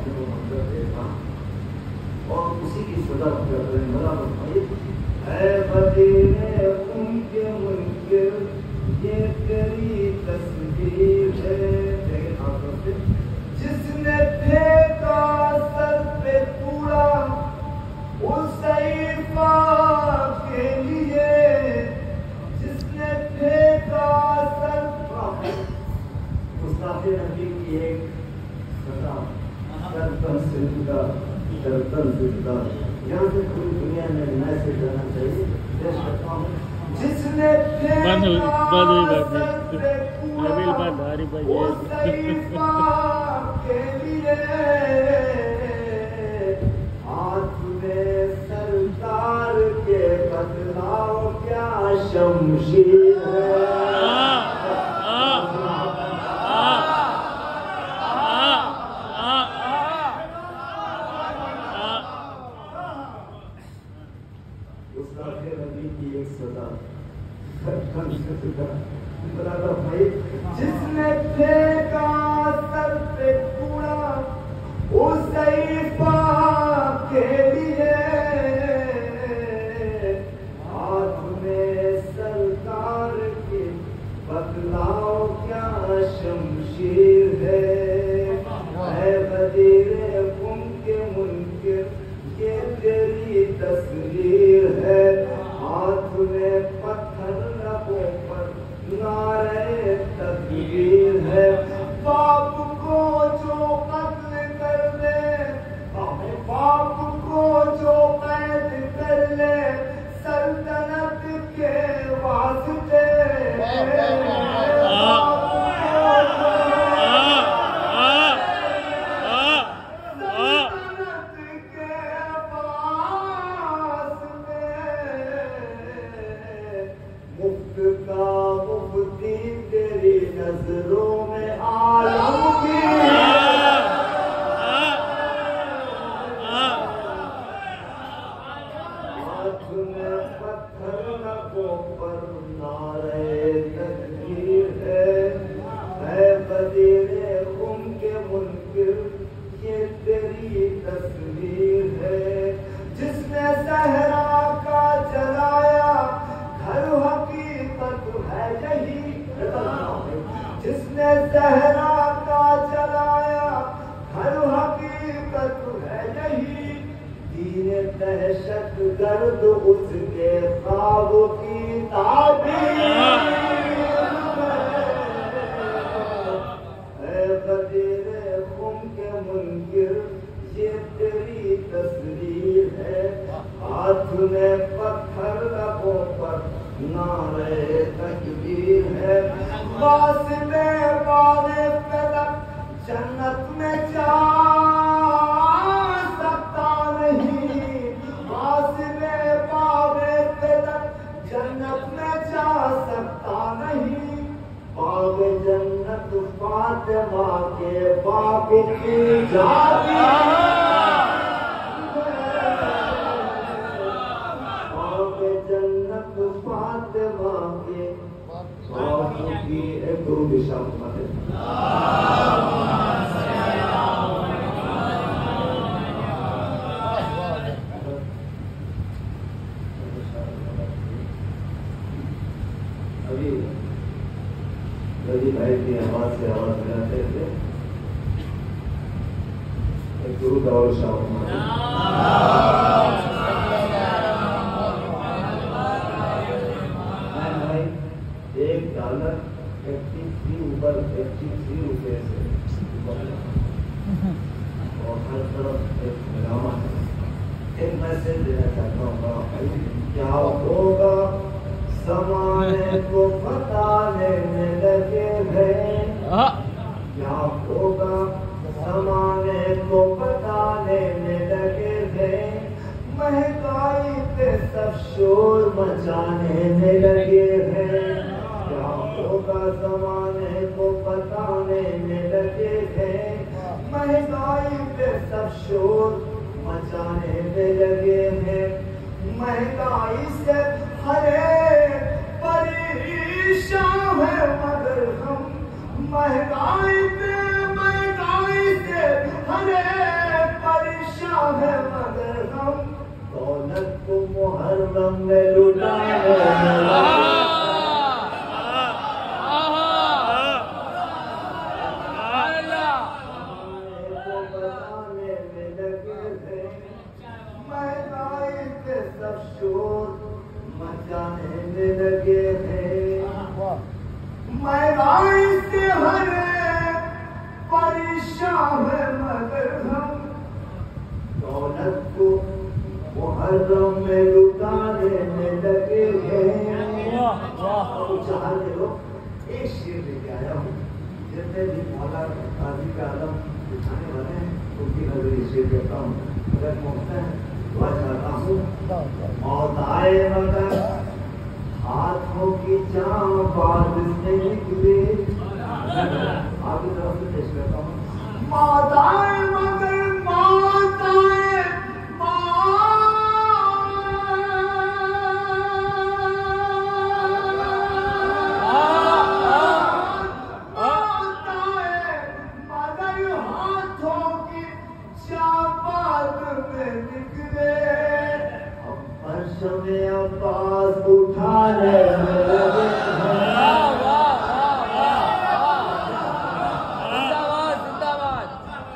आपने वो मंजर देखा और उसी की सदा करते हैं। बड़ा है बदीने उनके मुनकिर ये तेरी तस्वीर है। लेकिन आप जिसने फेंका सर पे कूड़ा उस सईफा के लिए, जिसने फेंका सर मुस्ताफे नबी की एक सदा सरतन सिद्धा सरतन सिद्धा। यहाँ से पूरी दुनिया में मैसेज जाना चाहिए। जिसने फेंका सर पे कूड़ा उस सईफा के लिए, हाथ में सरकार के बदलाव क्या शमशीर है। जिसने फेंका सर पे कूड़ा उस सईफा के लिए, हाथ में सरकार के बदलाव क्या शमशीर है। बदीरे उनके मुनकिर ये तेरी तस्वीर है। हाथ में पत्थर लबों पर नारे तकबीर है। बाप को जो कत्ल कर ले, बाप को जो कैद कर ले, सल्तनत के वास्ते नजरों में आलम की हाथ में पत्थर लबों पर नारे तकबीर है। बदीरे उनके मुनकिर ये तेरी तस्वीर है। जिसने सहरा का जलाया घर हकीकत है यही। जिसने सहरा का जलाया घर हकीकत है यही। दीने दहशत गर्द उसके ख्वाब की ताबीर है। बदीरे उनके मुनकिर ये तेरी तस्वीर है। हाथ में पत्थर लबों पर नारे तकबीर है। वास्ते बागे तक जन्नत में जा सकता नहीं। वास्ते बागे तक जन्नत में जा सकता नहीं। बाग जन्नत फातिमा के बाग की जाती फातिमा के बाबू की एक गुरु दिशा अभी रजी भाई की आवाज से आवाज मिलाते थे। एक गुरु दौर शाह $1 53 ऊपर 53 रुपये से और हर तरफ एक ड्रामा है। एक मैसेज देना चाहता हूँ। क्या होगा ज़माने को बताने में लगे हैं। क्या होगा ज़माने को बताने में लगे हैं। महंगाई पे सब शोर मचाने में लगे हैं। क्या होगा ज़माने को बताने में लगे हैं। महंगाई पे सब शोर मचाने में लगे हैं। महंगाई से हर एक परेशान है मगर हम महंगाई से हर एक को मुहर्रम में लुटाने में लगे थे, महंगाई के सब शोर मचाने में लगे थे। महंगाई से हर परेशान है मगर हम दौलत को मुहर्रम में लुटाने में लगे हैं। चाहते हो एक शेर लेके आया हूँ, जितने भी मौला काजी का आलम दिखाने वाले हैं उनकी नजर ये शेर कहता हूँ। अगर पहुँचते हैं दुआ चाहता हूँ। मौत आए मगर हाथों की जान बाद से निकले। आपकी तरफ से पेश करता हूँ। मौत आए मगर मौत आए में अब्बास उठाने में लगे जिंदाबाद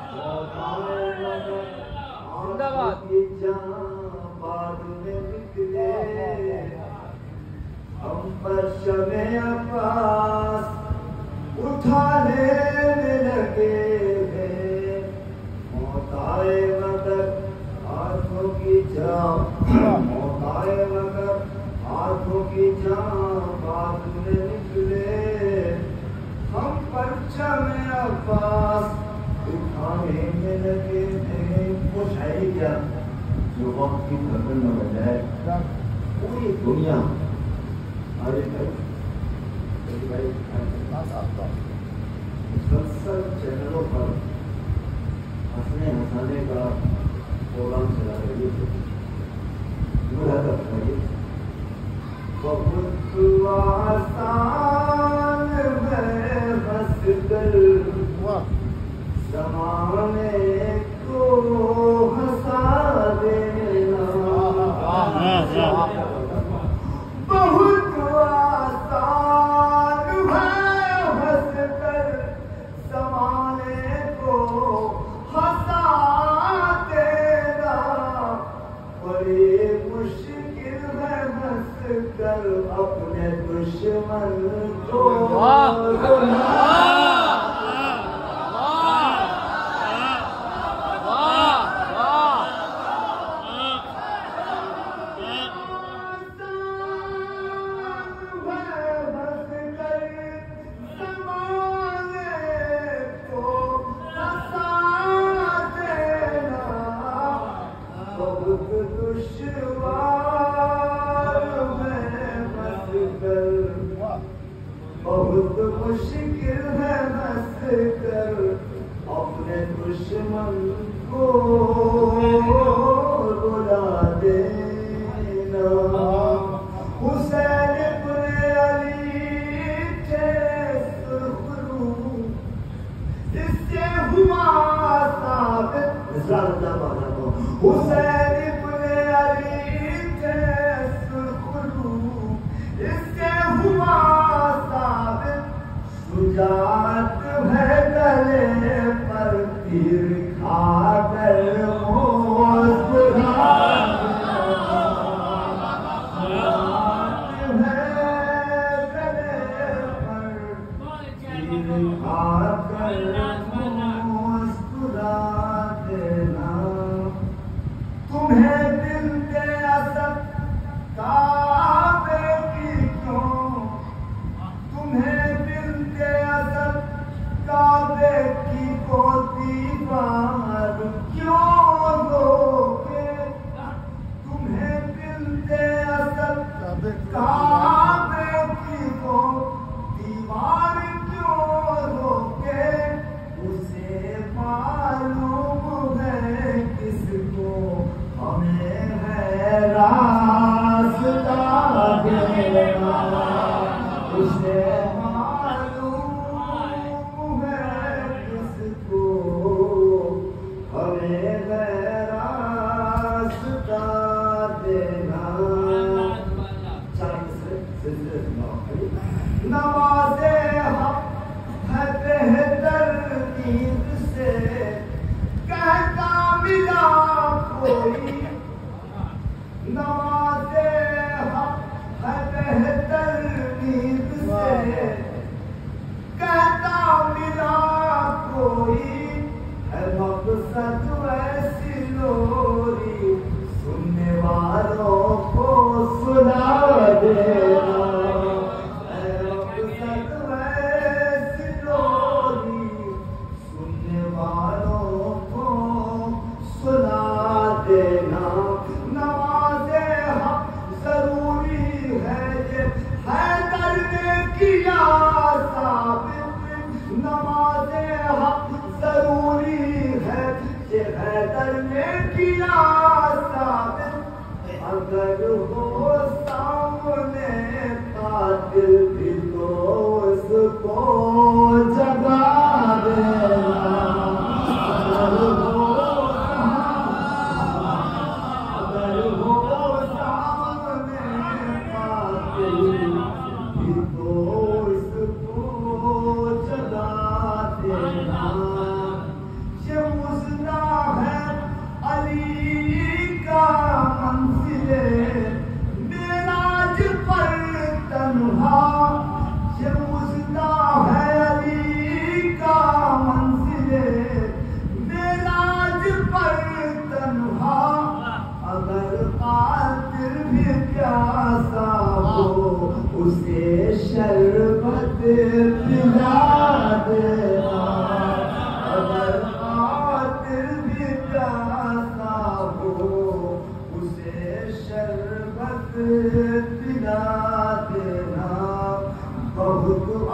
की बाद में निकले हम पर शमे अब्बास उठाने में लगे हैं। मौत आए मगर हाथों की जान आए मगर हाथों की जान बाद में निकले हम परचम अब्बास उठाने में लगे थे। वो शायरी क्या जो वक्त की धड़कन में बन जाए पूरी दुनिया हमारे मुसलसल चैनलों पर हंसने हंसाने का प्रोग्राम चला रही है। बहुत आसान है हंस कर ज़माने को हंसा देना। बहुत आसान है हंस कर ज़माने को हंसा देना। बड़ी मुश्किल है हंस कर अपने दुश्मन को बहुत मुश्किल है हंस कर अपने दुश्मन को रुला देना। हुसैन इब्ने अली थे सुरखरू, इससे हुआ साबित। हुसैन इब्ने अली थे सुरखरू, इससे हुआ सुजात है गले पर तीर खाकर मुस्कुरा है गले पर तीर खाकर मुस्कुरा देना। तुम्हें दिल के असद काबे की क्यों, तुम्हें काबे की पोती देना। नमाज़े हक जरूरी है ये हैदर ने किया साबित। नमाज़े हक जरूरी है ये हैदर ने किया साबित। अगर हो सामने कातिल भी तो उसको जगा देना। अगर हो सामने कातिल भी तो उसको जगा देना। ये मुझना है अली का मंजिले मेराज पर तन्हा। ये मुझना है अली का मंजिले मेराज पर तन्हा। अगर कातिल भी प्यासा हो उसे शरबत पिला देना। अगर कातिल भी प्यासा हो उसे शरबत पिला देना। बहुत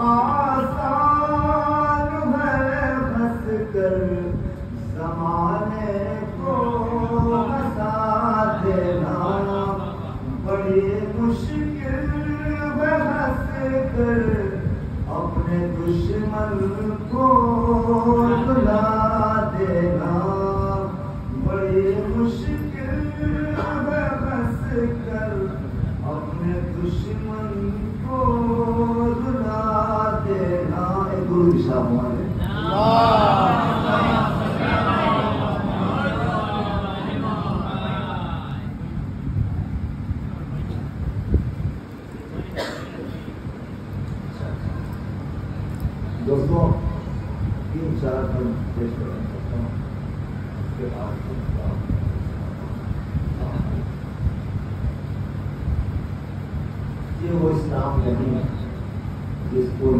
आसान है हंस कर ज़माने को हंसा देना। बड़ी मुश्किल है हंस कर अपने दुश्मन को रुला देना। बड़ी मुश्किल है हंस कर अपने दुश्मन को रुला देना। एक गुरु की शाह हमारे दोस्तों 3-4 दिन पेश करता हूँ। उसके बाद ये वो इस्लाम नहीं है जिसको